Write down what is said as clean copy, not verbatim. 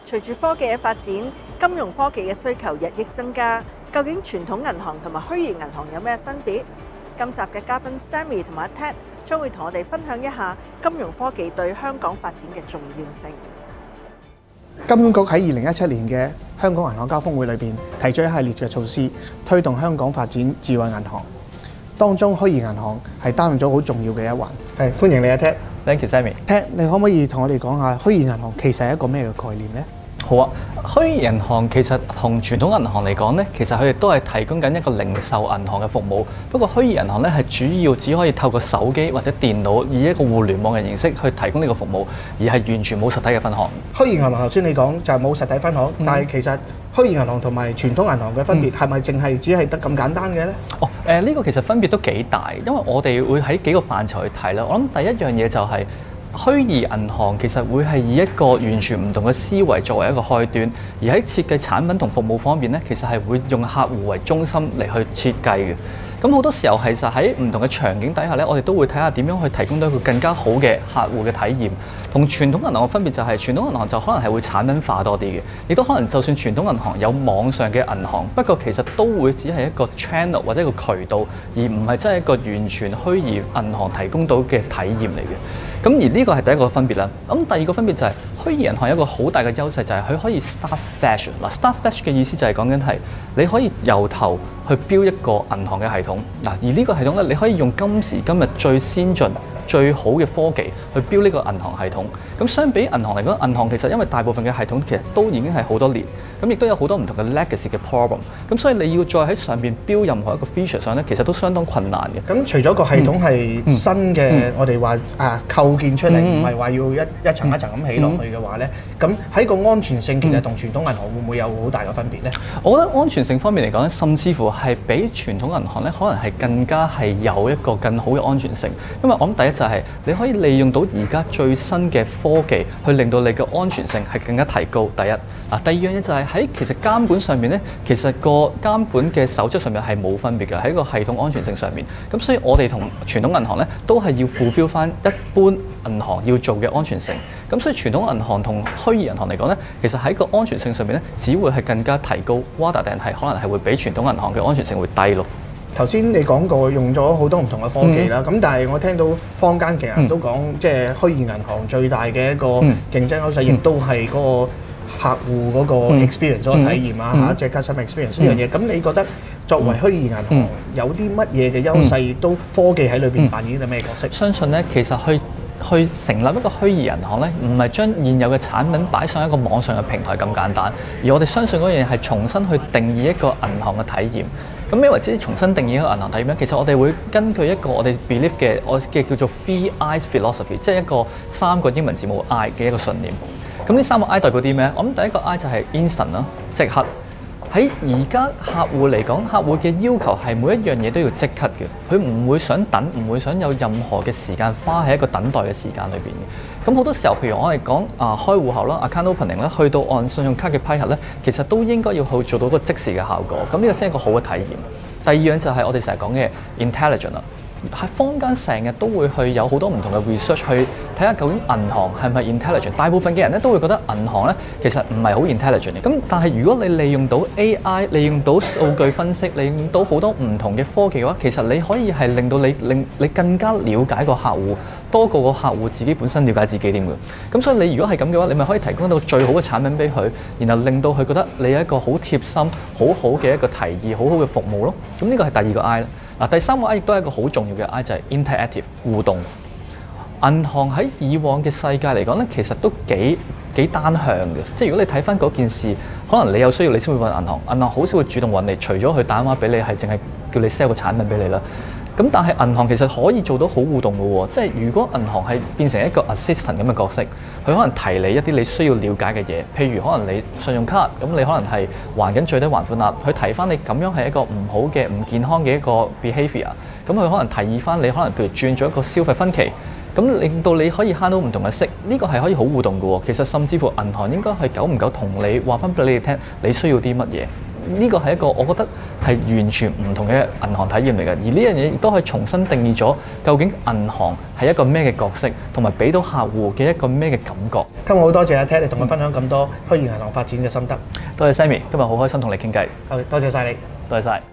隨住科技嘅發展，金融科技嘅需求日益增加。究竟傳統銀行同埋虛擬銀行有咩分別？今集嘅嘉賓 Sammy 同埋 Ted 將會同我哋分享一下金融科技對香港發展嘅重要性。 金管局喺2017年嘅香港銀行交鋒會裏邊提出一系列嘅措施，推動香港發展智慧銀行。當中虛擬銀行係擔任咗好重要嘅一環。係，歡迎你啊 Ted。 Thank you, Sammy。 Ted，你可唔可以同我哋講下虛擬銀行其實係一個咩嘅概念呢？ 好啊，虛擬銀行其實同傳統銀行嚟講咧，其實佢哋都係提供緊一個零售銀行嘅服務。不過虛擬銀行咧係主要只可以透過手機或者電腦以一個互聯網嘅形式去提供呢個服務，而係完全冇實體嘅分行。 虛擬銀行頭先你講就係冇實體分行，但係其實虛擬銀行同埋傳統銀行嘅分別係咪淨係只係得咁簡單嘅呢？ 呢個其實分別都幾大，因為我哋會喺幾個範疇去睇啦。我諗第一樣嘢就係虛擬銀行其實會係以一個完全唔同嘅思維作為一個開端，而喺設計產品同服務方面咧，其實係會用客戶為中心嚟去設計嘅。咁好多時候其實喺唔同嘅場景底下咧，我哋都會睇下點樣去提供到一個更加好嘅客戶嘅體驗。同傳統銀行嘅分別就係傳統銀行就可能係會產品化多啲嘅，亦都可能就算傳統銀行有網上嘅銀行，不過其實都會只係一個 channel 或者一個渠道，而唔係真係一個完全虛擬銀行提供到嘅體驗嚟嘅。咁而呢個係第一個分別啦。咁第二個分別就係虛擬銀行有一個好大嘅優勢，就係佢可以 start fresh。嗱，start fresh 嘅意思就係講緊係你可以由頭去標一個銀行嘅系統。嗱，而呢個系統咧，你可以用今時今日最先進最好嘅科技去標呢個銀行系統。咁相比銀行嚟講，銀行其實因為大部分嘅系統其實都已經係好多年，咁亦都有好多唔同嘅 legacy 嘅 problem。咁所以你要再喺上邊標任何一個 feature 上咧，其實都相當困難嘅。 咁除咗個系統係新嘅，我哋話構建出嚟，唔係話要一層一層咁起落去嘅話咧，咁喺個安全性其實同傳統銀行會唔會有好大嘅分別咧？ 我覺得安全性方面嚟講咧，甚至乎係比傳統銀行咧，可能係更加係有一個更好嘅安全性。因為我諗第一就係你可以利用到而家最新嘅科技去令到你嘅安全性係更加提高。第一，第二樣嘢就係喺其實監管上面咧，其實個監管嘅守則上面係冇分別嘅，喺個系統安全性上面。咁所以我哋同傳統銀行咧都係要 fulfill 翻一般銀行要做嘅安全性。咁所以傳統銀行同虛擬銀行嚟講咧，其實喺個安全性上面咧，只會係更加提高 rather than 係可能係會比傳統銀行嘅安全性會低咯。 頭先你講過用咗好多唔同嘅科技啦，咁但係我聽到坊間其實都講，即係虛擬銀行最大嘅一個競爭優勢，亦都係嗰個客戶嗰個 experience 嗰個體驗啊，即係 customer experience 呢樣嘢。咁你覺得作為虛擬銀行有啲乜嘢嘅優勢，亦都科技喺裏邊扮演啲咩角色？ 相信咧，其實去成立一個虛擬銀行咧，唔係將現有嘅產品擺上一個網上嘅平台咁簡單，而我哋相信嗰樣嘢係重新去定義一個銀行嘅體驗。咁咩為之重新定義一個銀行體驗咧？其實我哋會根據一個我哋 believe 嘅叫做 Three I's Philosophy， 即係一個3個英文字母 I 嘅一個信念。咁呢3個 I 代表啲咩？我諗第一個 I 就係 instant 啦，即刻。喺而家客戶嚟講，客戶嘅要求係每一樣嘢都要即刻嘅，佢唔會想等，唔會想有任何嘅時間花喺一個等待嘅時間裏邊嘅。咁好多時候，譬如我哋講開戶口啦 ，account opening 咧，去到按信用卡嘅批核咧，其實都應該要去做到個即時嘅效果。咁呢個先係一個好嘅體驗。第二樣就係我哋成日講嘅 intelligent 啦。喺坊間成日都會去有好多唔同嘅 research 去睇下究竟銀行係咪 intelligent。大部分嘅人咧都會覺得銀行咧其實唔係好 intelligent 嘅。咁但係如果你利用到 AI， 利用到數據分析，利用到好多唔同嘅科技嘅話，其實你可以係令到你更加了解個客戶，多過個客戶自己本身了解自己添嘅。咁所以你如果係咁嘅話，你咪可以提供到最好嘅產品俾佢，然後令到佢覺得你有一個好貼心、好好嘅一個提議、好好嘅服務咯。咁呢個係第二個 I 啦。第三個 I 亦都係一個好重要嘅 I， 就係 interactive 互動。銀行喺以往嘅世界嚟講咧，其實都幾單向嘅。即係如果你睇翻嗰件事，可能你有需要你先會揾銀行，銀行好少會主動揾你，除咗佢打電話俾你係淨係叫你 sell 個產品俾你啦。咁但係銀行其實可以做到好互動嘅喎，即係如果銀行係變成一個 assistant 咁嘅角色，佢可能提你一啲你需要了解嘅嘢，譬如可能你信用卡，咁你可能係還緊最低還款額，佢提翻你咁樣係一個唔好嘅、唔健康嘅一個 behaviour， 咁佢可能提議翻你可能譬如轉咗一個消費分期，咁令到你可以慳到唔同嘅息，呢個係可以好互動嘅喎。其實甚至乎銀行應該係久唔久同你話翻俾你哋聽，你需要啲乜嘢。 呢個係一個我覺得係完全唔同嘅銀行體驗嚟嘅，而呢樣嘢亦都可以重新定義咗究竟銀行係一個咩嘅角色，同埋俾到客戶嘅一個咩嘅感覺。 今日好多謝阿 Ted 你同我分享咁多虛擬銀行發展嘅心得。 多謝 Sammy，今日好開心同你傾偈。 好，多謝晒你。 多謝晒。